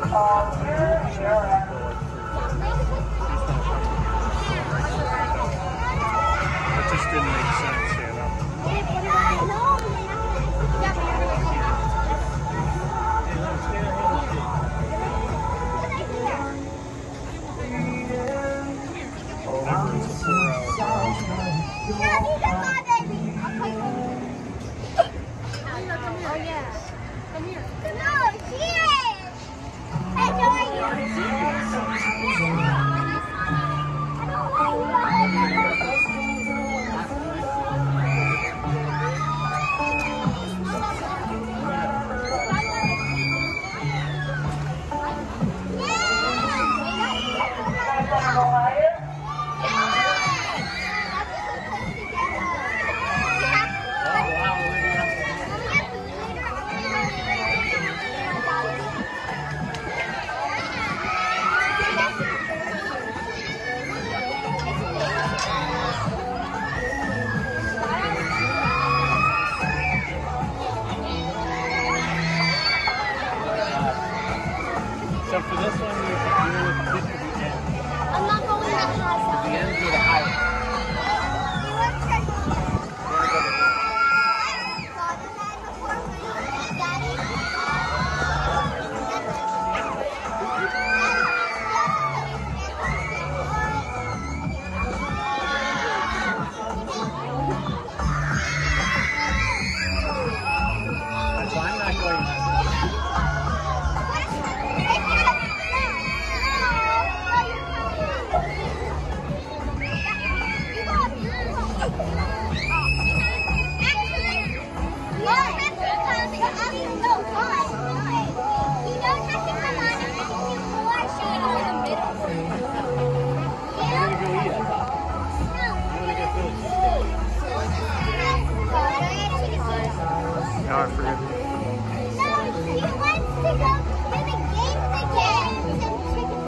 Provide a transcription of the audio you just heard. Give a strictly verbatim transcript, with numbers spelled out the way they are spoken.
That just didn't make sense, you know. Oh yeah. Come here. No, cheers! Hey, Joey! So for this one, you have to do it to the end. I'm not going that high. The end be the highest. So I'm not going that. No, I forget. No, she wants to go.